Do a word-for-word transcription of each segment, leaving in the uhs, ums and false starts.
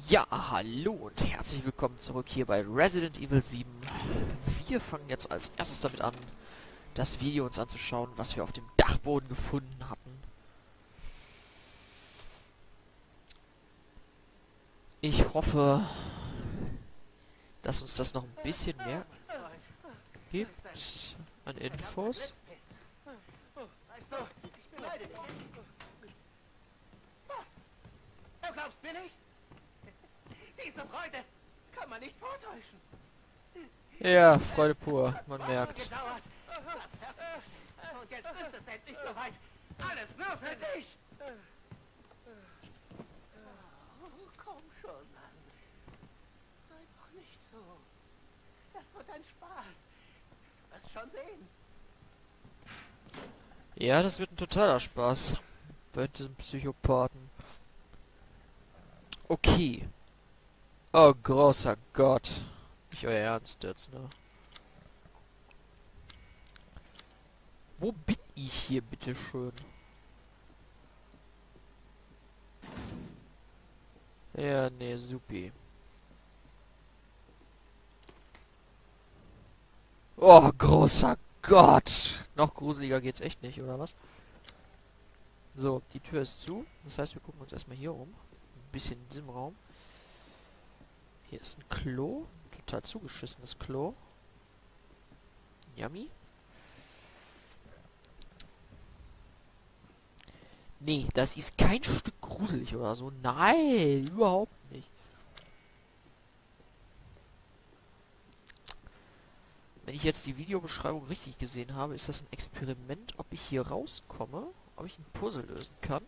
Ja, hallo und herzlich willkommen zurück hier bei Resident Evil sieben. Wir fangen jetzt als erstes damit an, das Video uns anzuschauen, was wir auf dem Dachboden gefunden hatten. Ich hoffe, dass uns das noch ein bisschen mehr gibt an Infos. Du glaubst mir nicht? Diese Freude kann man nicht vortäuschen. Ja, Freude pur, man merkt. Gedauert. Und jetzt ist es endlich soweit. Alles nur für dich. Oh, komm schon, Mann. Sei doch nicht so. Das wird ein Spaß. Du wirst schon sehen. Ja, das wird ein totaler Spaß bei diesem Psychopathen. Okay. Oh, großer Gott. Nicht euer Ernst jetzt, ne? Wo bin ich hier, bitteschön? Ja, ne, supi. Oh, großer Gott! Noch gruseliger geht's echt nicht, oder was? So, die Tür ist zu. Das heißt, wir gucken uns erstmal hier um. Ein bisschen in diesem Raum. Hier ist ein Klo. Total zugeschissenes Klo. Yummy. Nee, das ist kein Stück gruselig oder so. Nein, überhaupt nicht. Wenn ich jetzt die Videobeschreibung richtig gesehen habe, ist das ein Experiment, ob ich hier rauskomme, ob ich ein Puzzle lösen kann.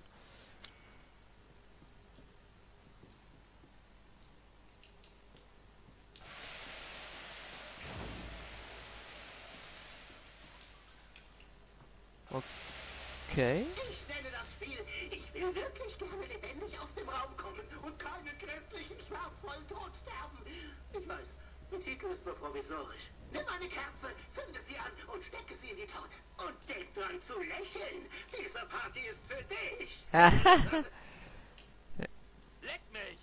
Okay. Ich nenne das Spiel. Ich will wirklich gerne lebendig aus dem Raum kommen und keinen grässlichen, schlafvollen Tod sterben. Ich weiß, der Titel ist nur provisorisch. Nimm eine Kerze, zünde sie an und stecke sie in die Torte. Und denk dran zu lächeln. Diese Party ist für dich. Leck mich.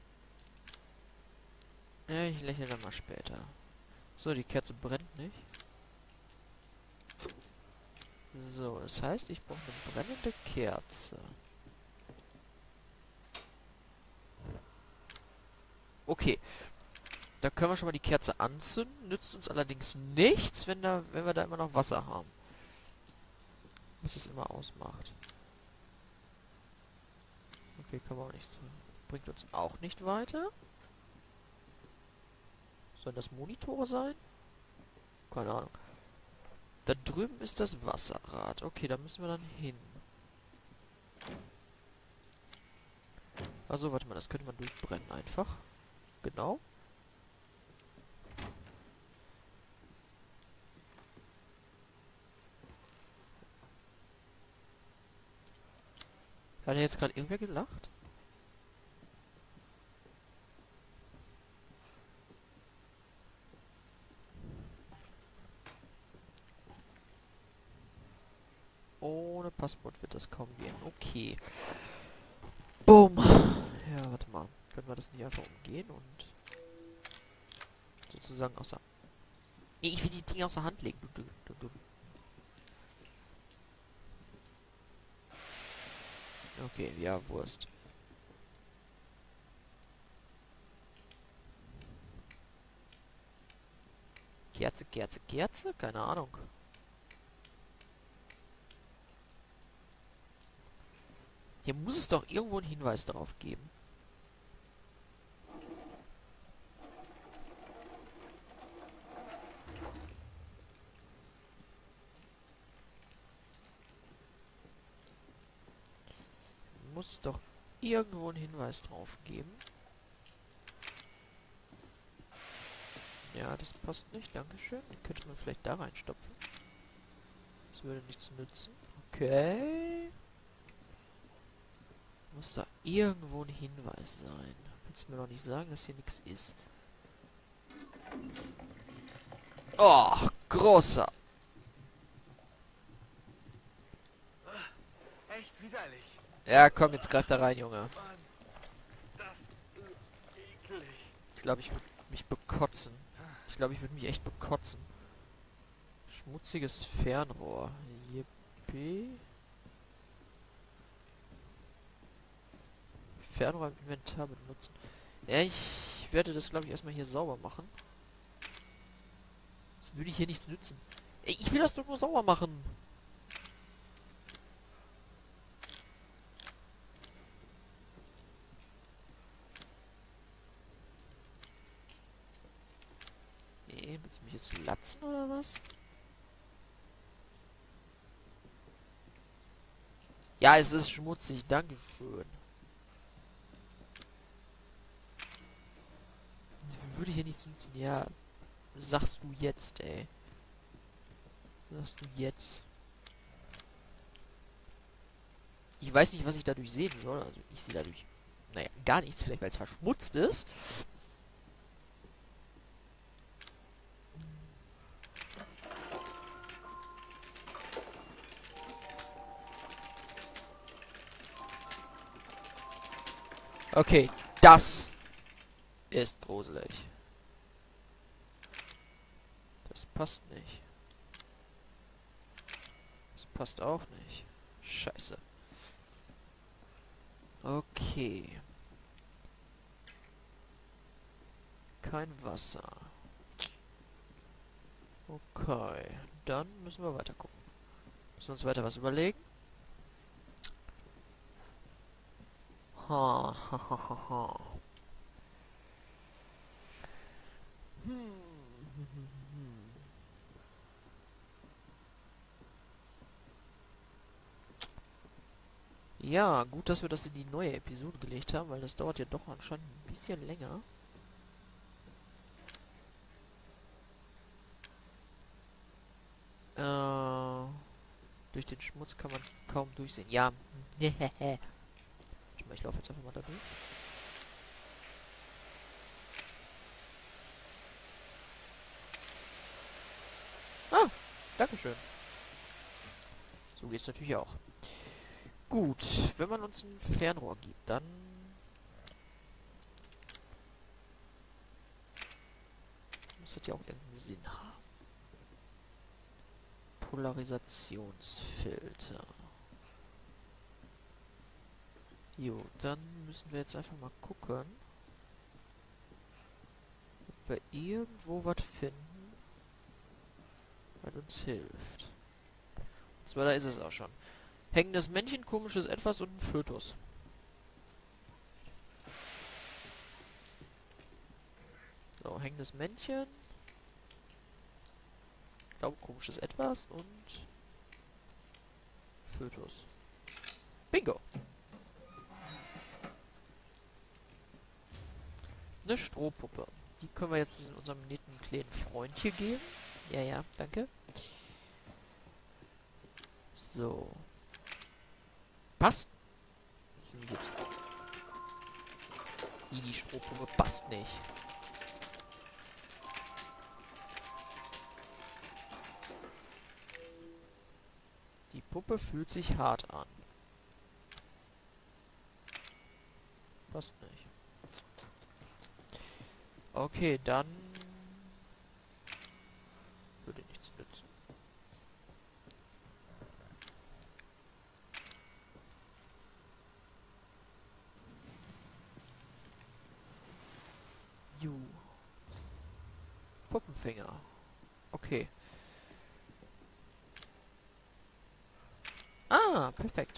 Ja, ich lächle dann mal später. So, die Kerze brennt nicht. So, das heißt, ich brauche eine brennende Kerze. Okay. Da können wir schon mal die Kerze anzünden. Nützt uns allerdings nichts, wenn, da, wenn wir da immer noch Wasser haben. Was es immer ausmacht. Okay, kann man auch nicht. Bringt uns auch nicht weiter. Sollen das Monitore sein? Keine Ahnung. Da drüben ist das Wasserrad. Okay, da müssen wir dann hin. Also, warte mal, das könnte man durchbrennen einfach. Genau. Hat er jetzt gerade irgendwer gelacht? Ohne Passwort wird das kaum gehen. Okay. Boom. Ja, warte mal. Können wir das nicht einfach umgehen und sozusagen außer... Nee, ich will die Dinge außer Hand legen. Du, du, du, du. Okay, ja, Wurst. Kerze, Kerze, Kerze? Keine Ahnung. Hier muss es doch irgendwo einen Hinweis darauf geben. Muss doch irgendwo einen Hinweis drauf geben. Ja, das passt nicht. Dankeschön. Den könnte man vielleicht da reinstopfen. Das würde nichts nützen. Okay. Muss da irgendwo ein Hinweis sein. Willst du mir doch nicht sagen, dass hier nichts ist? Oh, großer. Echt widerlich. Ja, komm, jetzt greif da rein, Junge. Mann, das... glaube, ich würde mich bekotzen. Ich glaube, ich würde mich echt bekotzen. Schmutziges Fernrohr. Yippie. Fernrohr im Inventar benutzen. Ja, ich werde das, glaube ich, erstmal hier sauber machen. Das würde ich hier nichts nützen. Ey, ich will das doch nur sauber machen. Nee, willst du mich jetzt latzen oder was? Ja, es ist schmutzig, dankeschön. Das würde hier nichts nützen. Ja, sagst du jetzt, ey. Sagst du jetzt. Ich weiß nicht, was ich dadurch sehen soll. Also ich sehe dadurch, naja, gar nichts. Vielleicht, weil es verschmutzt ist. Okay, das ist gruselig. Das passt nicht. Das passt auch nicht. Scheiße. Okay. Kein Wasser. Okay. Dann müssen wir weiter gucken. Müssen wir uns weiter was überlegen. Ha, ha, ha, ha, ha. Hm. hm, hm, hm. Ja, gut, dass wir das in die neue Episode gelegt haben, weil das dauert ja doch anscheinend ein bisschen länger. Äh, durch den Schmutz kann man kaum durchsehen. Ja, ich laufe jetzt einfach mal da durch. Ah, dankeschön. So geht's natürlich auch. Gut, wenn man uns ein Fernrohr gibt, dann muss das ja auch irgendeinen Sinn haben. Polarisationsfilter. Jo, dann müssen wir jetzt einfach mal gucken, ob wir irgendwo was finden, was uns hilft. Und zwar, da ist es auch schon. Hängendes Männchen, komisches Etwas und ein Fötus. So, hängendes Männchen. Ich glaube, komisches Etwas und Fötus. Bingo! Eine Strohpuppe. Die können wir jetzt unserem netten kleinen Freund hier geben. Ja, ja, danke. So. Passt. Jetzt. Die Strohpuppe passt nicht. Die Puppe fühlt sich hart an. Passt nicht. Okay, dann würde nichts nützen. Ju. Puppenfinger. Okay. Ah, perfekt.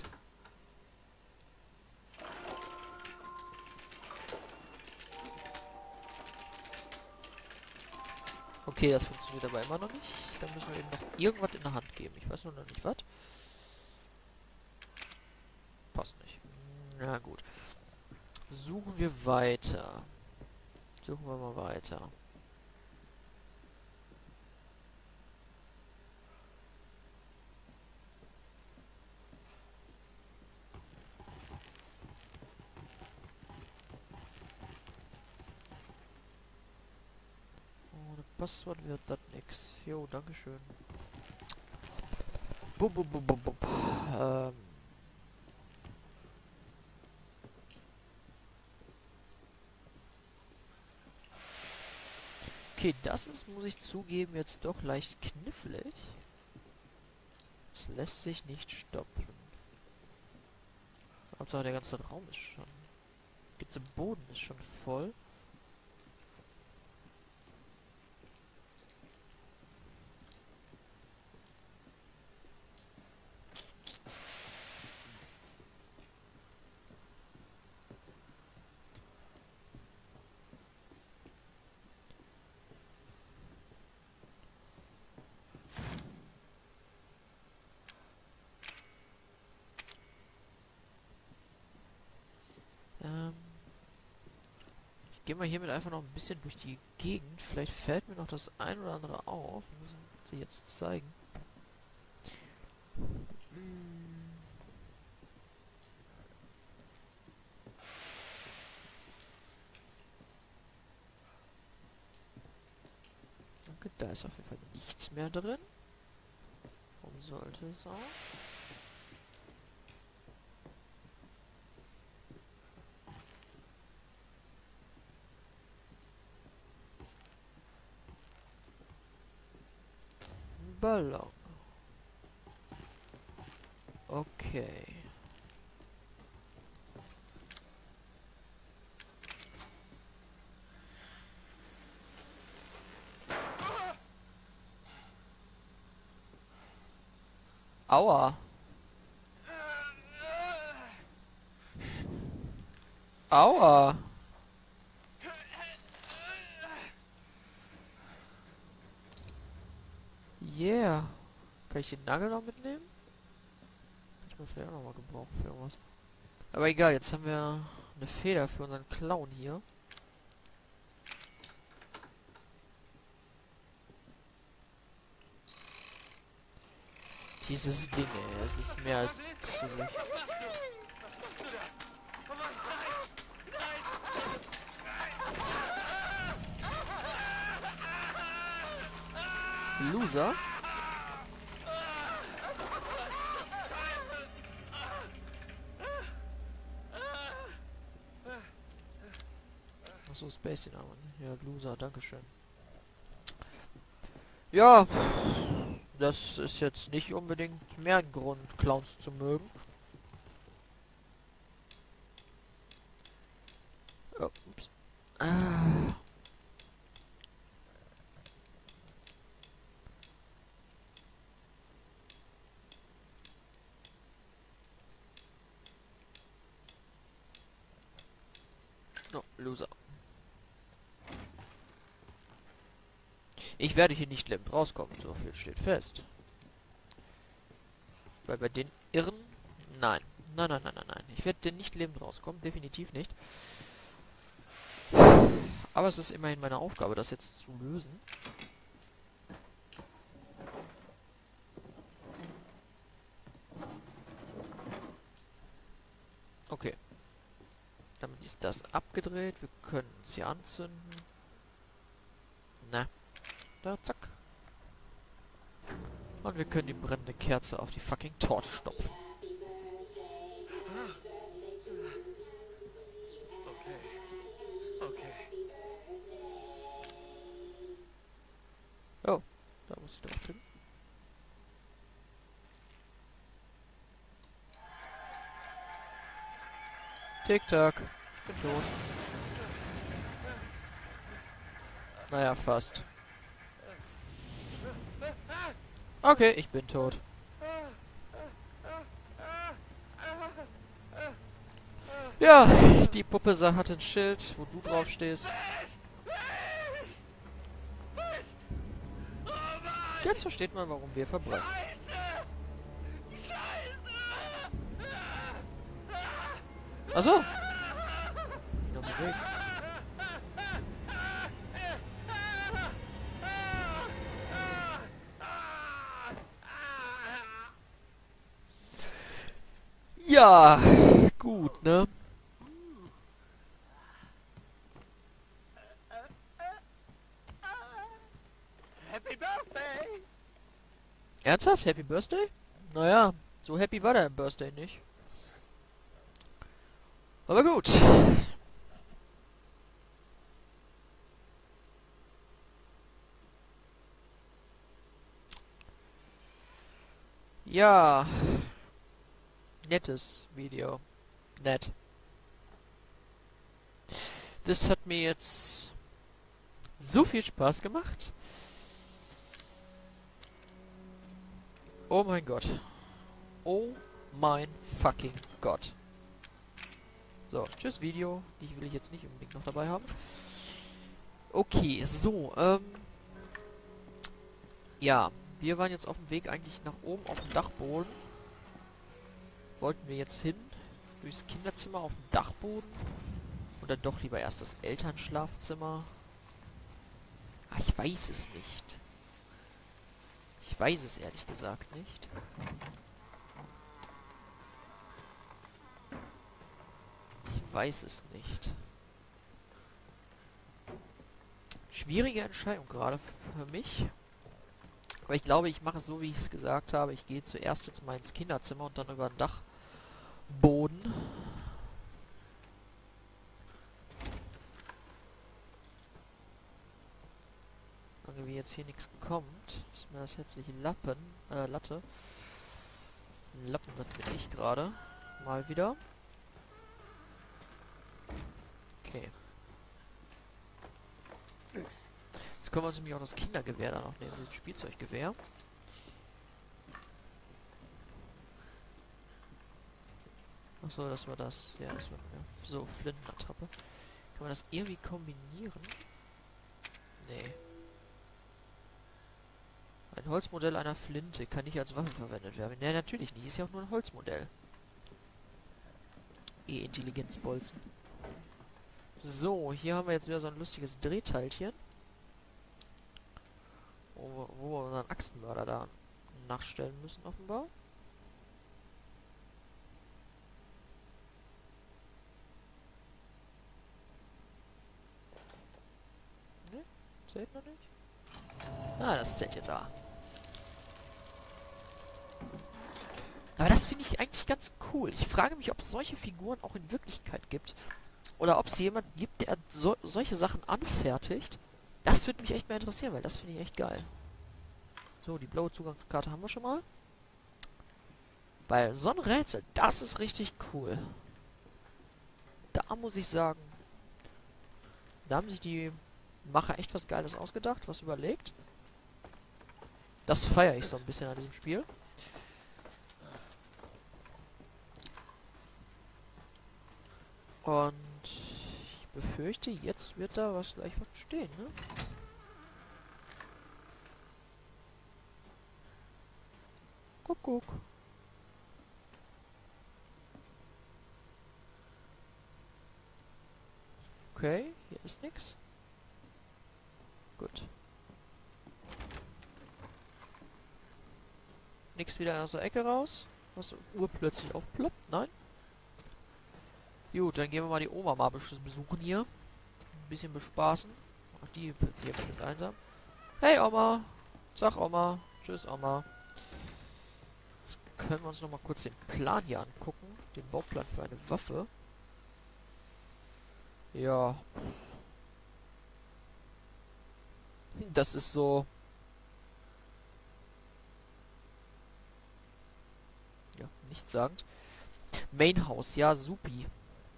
Okay, das funktioniert aber immer noch nicht. Dann müssen wir eben noch irgendwas in der Hand geben. Ich weiß nur noch nicht, was. Passt nicht. Na gut. Suchen wir weiter. Suchen wir mal weiter. Ohne Passwort wird das nix. Jo, dankeschön. Bum, bum, bum, bum, bum. Ähm. Okay, das ist, muss ich zugeben, jetzt doch leicht knifflig. Es lässt sich nicht stopfen. Hauptsache der ganze Raum ist schon... Ganze Boden ist schon voll. Ähm... Ich gehe mal hiermit einfach noch ein bisschen durch die Gegend. Vielleicht fällt mir noch das ein oder andere auf. Müssen sie jetzt zeigen. Hm. Okay, da ist auf jeden Fall nichts mehr drin. Warum sollte es auch? Ballon. Okay. Aua. Aua. Yeah. Kann ich den Nagel noch mitnehmen? Kann ich mir vielleicht auch noch mal gebrauchen für irgendwas. Aber egal, jetzt haben wir eine Feder für unseren Clown hier. Dieses Ding, ey, es ist mehr als gruselig. Loser? Achso, Spacey Name. Ja, Loser, dankeschön. Ja, das ist jetzt nicht unbedingt mehr ein Grund, Clowns zu mögen. Oh, ups. Ah. Oh, Loser. Ich werde hier nicht lebend rauskommen, so viel steht fest. Weil bei den Irren... Nein. Nein, nein, nein, nein, nein. Ich werde nicht lebend rauskommen, definitiv nicht. Aber es ist immerhin meine Aufgabe, das jetzt zu lösen. Okay. Damit ist das abgedreht. Wir können es hier anzünden. Na. Da, zack. Und wir können die brennende Kerze auf die fucking Torte stopfen. Okay. Okay. Oh, da muss ich drauf drücken. Tick-Tack. Ich bin tot. Naja, fast. Okay, ich bin tot. Ja, die Puppe hat ein Schild, wo du drauf stehst. Jetzt versteht man, warum wir verbrennen. Achso. Noch bewegt. Ja, gut, ne? Happy Birthday! Ernsthaft? Happy Birthday? Naja, so happy war der Birthday nicht. Aber gut. Ja, nettes Video. Nett. Das hat mir jetzt so viel Spaß gemacht. Oh mein Gott. Oh mein fucking Gott. So, tschüss Video. Die will ich jetzt nicht unbedingt noch dabei haben. Okay, so, ähm... ja, wir waren jetzt auf dem Weg eigentlich nach oben auf dem Dachboden. Wollten wir jetzt hin, durchs Kinderzimmer auf dem Dachboden. Oder doch lieber erst das Elternschlafzimmer? Ah, ich weiß es nicht. Ich weiß es ehrlich gesagt nicht. Ich weiß es nicht. Schwierige Entscheidung gerade für mich. Aber ich glaube, ich mache es so, wie ich es gesagt habe. Ich gehe zuerst jetzt mal ins Kinderzimmer und dann über den Dachboden. Solange wie jetzt hier nichts kommt, ist mir das herzliche Lappen, äh, Latte. Lappen, das bin ich gerade. Mal wieder. Okay. Jetzt können wir uns nämlich auch das Kindergewehr da noch nehmen, das Spielzeuggewehr. Achso, das war das. Ja, das war ja, so, Flintenattrappe. Kann man das irgendwie kombinieren? Nee. Ein Holzmodell einer Flinte kann nicht als Waffe verwendet werden. Ja, natürlich nicht. Ist ja auch nur ein Holzmodell. E-Intelligenzbolzen. So, hier haben wir jetzt wieder so ein lustiges Drehteilchen. Wo, wo wir unseren Axtmörder da nachstellen müssen, offenbar. Ne? Zählt noch nicht? Ah, das zählt jetzt aber. Aber das finde ich eigentlich ganz cool. Ich frage mich, ob es solche Figuren auch in Wirklichkeit gibt. Oder ob es jemand gibt, der so, solche Sachen anfertigt. Das würde mich echt mal interessieren, weil das finde ich echt geil. So, die blaue Zugangskarte haben wir schon mal. Weil so ein Rätsel, das ist richtig cool. Da muss ich sagen, da haben sich die Macher echt was Geiles ausgedacht, was überlegt. Das feiere ich so ein bisschen an diesem Spiel. Und ich befürchte, jetzt wird da was gleich was stehen, ne? Kuckuck. Okay, hier ist nix. Gut. Nix wieder aus der Ecke raus. Was urplötzlich aufploppt, nein. Gut, dann gehen wir mal die Oma mal besuchen hier. Ein bisschen bespaßen. Ach, die fühlt sich ja bestimmt einsam. Hey Oma! Sag Oma. Tschüss Oma. Jetzt können wir uns noch mal kurz den Plan hier angucken. Den Bauplan für eine Waffe. Ja. Das ist so... ja, nichtssagend. Mainhouse, ja, supi.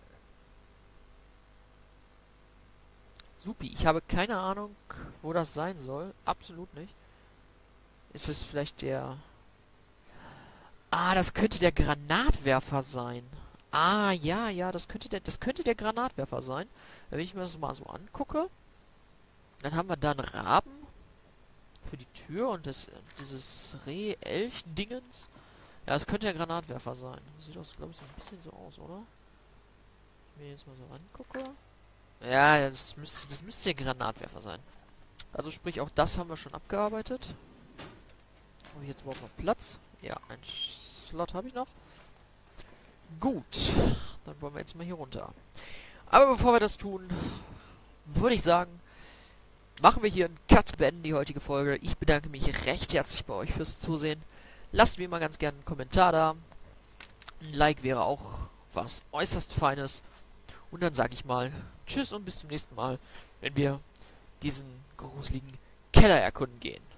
Supi. Ich habe keine Ahnung, wo das sein soll. Absolut nicht. Ist es vielleicht der... Ah, das könnte der Granatwerfer sein. Ah, ja, ja, das könnte der, das könnte der Granatwerfer sein. Wenn ich mir das mal so angucke, dann haben wir da einen Raben für die Tür und das, dieses Reh-Elch-Dingens. Ja, das könnte der Granatwerfer sein. Das sieht auch, glaube ich, so ein bisschen so aus, oder? Wenn ich mir jetzt mal so angucke. Ja, das müsste, das müsste der Granatwerfer sein. Also sprich, auch das haben wir schon abgearbeitet. Habe ich jetzt überhaupt noch Platz? Ja, ein Slot habe ich noch. Gut, dann wollen wir jetzt mal hier runter. Aber bevor wir das tun, würde ich sagen, machen wir hier einen Cut, beenden die heutige Folge. Ich bedanke mich recht herzlich bei euch fürs Zusehen. Lasst mir mal ganz gerne einen Kommentar da. Ein Like wäre auch was äußerst Feines. Und dann sage ich mal Tschüss und bis zum nächsten Mal, wenn wir diesen gruseligen Keller erkunden gehen.